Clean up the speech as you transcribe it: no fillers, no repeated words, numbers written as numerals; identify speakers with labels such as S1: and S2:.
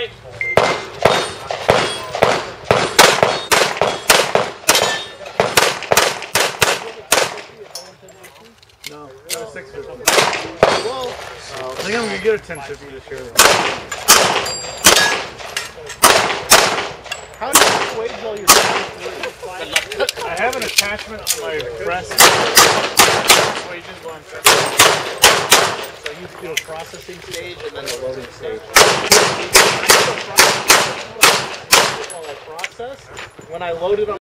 S1: right.
S2: No, 650. Whoa. I think I'm going to get a 1050 this year.
S1: How do you wage all your through?
S2: I have an attachment on my breast. Wages while I'm testing.
S1: So you do a processing stage and then a loading stage. While I process, when I load it on